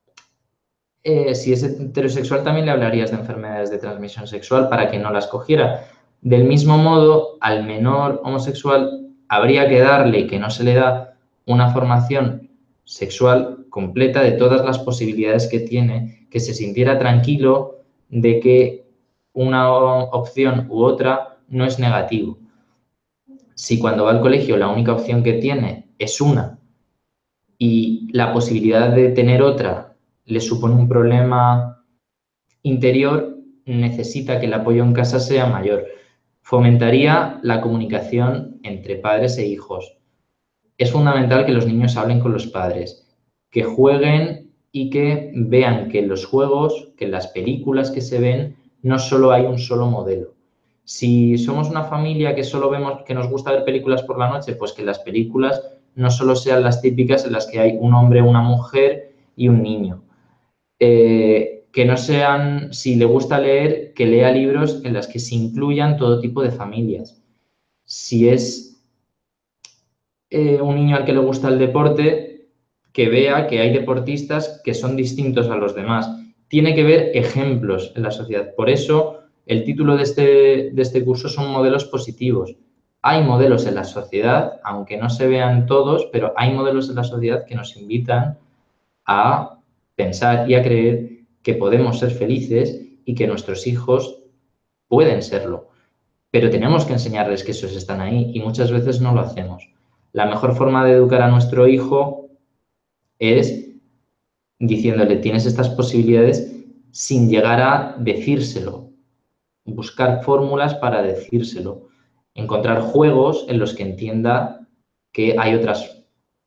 Eh, si es heterosexual, también le hablarías de enfermedades de transmisión sexual para que no las cogiera. Del mismo modo, al menor homosexual habría que darle, que no se le da, una formación sexual completa de todas las posibilidades que tiene, que se sintiera tranquilo de que una opción u otra no es negativo. Si cuando va al colegio la única opción que tiene es una y la posibilidad de tener otra le supone un problema interior, necesita que el apoyo en casa sea mayor. Fomentaría la comunicación entre padres e hijos. Es fundamental que los niños hablen con los padres, que jueguen y que vean que en los juegos, que en las películas que se ven, no solo hay un solo modelo. Si somos una familia que solo vemos, que nos gusta ver películas por la noche, pues que las películas no solo sean las típicas en las que hay un hombre, una mujer y un niño. Eh, que no sean, si le gusta leer, que lea libros en los que se incluyan todo tipo de familias. Si es eh, un niño al que le gusta el deporte, que vea que hay deportistas que son distintos a los demás. Tiene que ver ejemplos en la sociedad. Por eso, el título de este, de este curso son modelos positivos. Hay modelos en la sociedad, aunque no se vean todos, pero hay modelos en la sociedad que nos invitan a pensar y a creer que podemos ser felices y que nuestros hijos pueden serlo. Pero tenemos que enseñarles que esos están ahí y muchas veces no lo hacemos. La mejor forma de educar a nuestro hijo es diciéndole tienes estas posibilidades sin llegar a decírselo. Buscar fórmulas para decírselo. Encontrar juegos en los que entienda que hay otras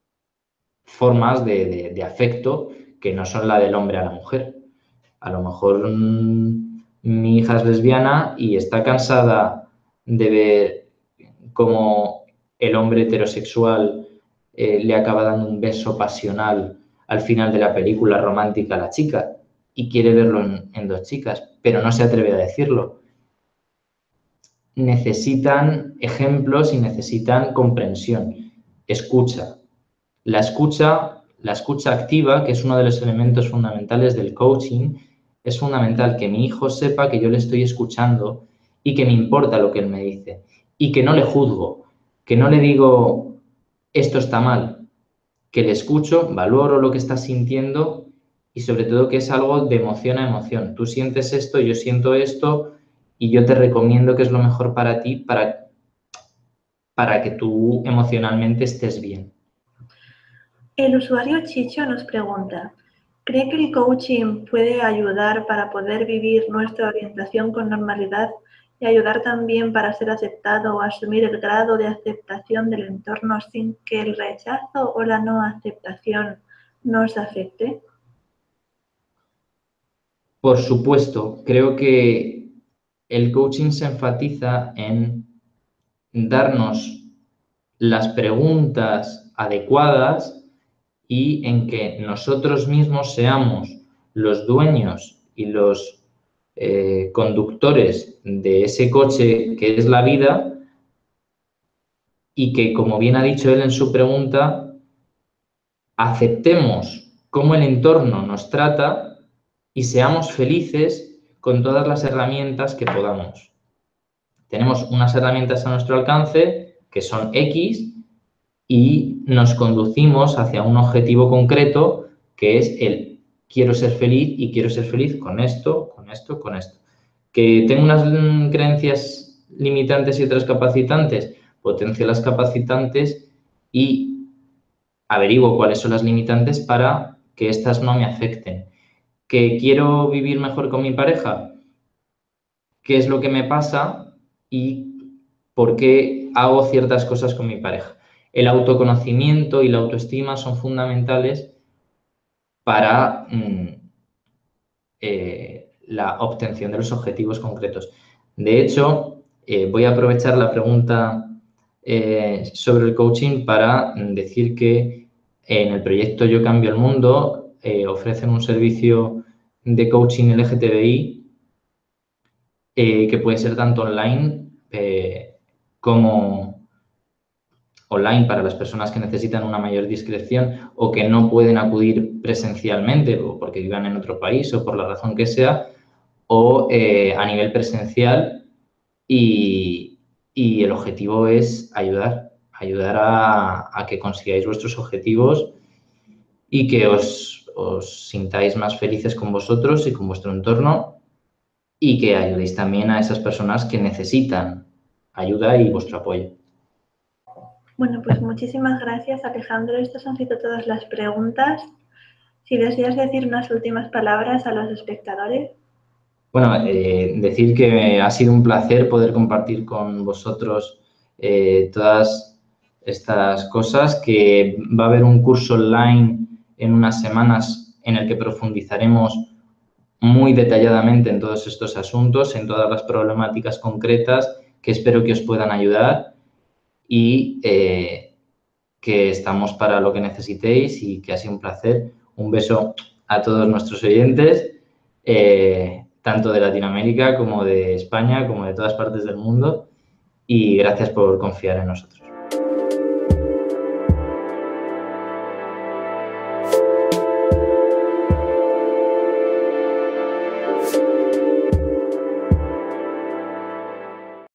formas de, de, de afecto que no son la del hombre a la mujer. A lo mejor mmm, mi hija es lesbiana y está cansada de ver cómo el hombre heterosexual eh, le acaba dando un beso pasional al final de la película romántica a la chica y quiere verlo en, en dos chicas, pero no se atreve a decirlo. Necesitan ejemplos y necesitan comprensión, escucha. La escucha, la escucha activa, que es uno de los elementos fundamentales del coaching, es fundamental que mi hijo sepa que yo le estoy escuchando y que me importa lo que él me dice y que no le juzgo, que no le digo esto está mal, que le escucho, valoro lo que está sintiendo y sobre todo que es algo de emoción a emoción. Tú sientes esto, yo siento esto y yo te recomiendo que es lo mejor para ti para para que tú emocionalmente estés bien. El usuario Chicho nos pregunta, ¿cree que el coaching puede ayudar para poder vivir nuestra orientación con normalidad y ayudar también para ser aceptado o asumir el grado de aceptación del entorno sin que el rechazo o la no aceptación nos afecte? Por supuesto, creo que el coaching se enfatiza en darnos las preguntas adecuadas y en que nosotros mismos seamos los dueños y los eh, conductores de ese coche que es la vida y que, como bien ha dicho él en su pregunta, aceptemos cómo el entorno nos trata y seamos felices con todas las herramientas que podamos. Tenemos unas herramientas a nuestro alcance que son X y nos conducimos hacia un objetivo concreto que es el quiero ser feliz y quiero ser feliz con esto, con esto, con esto. ¿Que tengo unas creencias limitantes y otras capacitantes? Potencio las capacitantes y averiguo cuáles son las limitantes para que éstas no me afecten. ¿Que quiero vivir mejor con mi pareja? ¿Qué es lo que me pasa y por qué hago ciertas cosas con mi pareja? El autoconocimiento y la autoestima son fundamentales para mmm, eh, la obtención de los objetivos concretos. De hecho, eh, voy a aprovechar la pregunta eh, sobre el coaching para decir que en el proyecto Yo Cambio el Mundo eh, ofrecen un servicio de coaching L G T B I eh, que puede ser tanto online eh, como online para las personas que necesitan una mayor discreción o que no pueden acudir presencialmente o porque vivan en otro país o por la razón que sea, o eh, a nivel presencial y, y el objetivo es ayudar, ayudar a, a que consigáis vuestros objetivos y que os, os sintáis más felices con vosotros y con vuestro entorno y que ayudéis también a esas personas que necesitan ayuda y vuestro apoyo. Bueno, pues muchísimas gracias, Alejandro. Estas han sido todas las preguntas. Si deseas decir unas últimas palabras a los espectadores. Bueno, eh, decir que ha sido un placer poder compartir con vosotros eh, todas estas cosas, que va a haber un curso online en unas semanas en el que profundizaremos muy detalladamente en todos estos asuntos, en todas las problemáticas concretas que espero que os puedan ayudar y eh, que estamos para lo que necesitéis y que ha sido un placer. Un beso a todos nuestros oyentes, eh, tanto de Latinoamérica como de España, como de todas partes del mundo, y gracias por confiar en nosotros.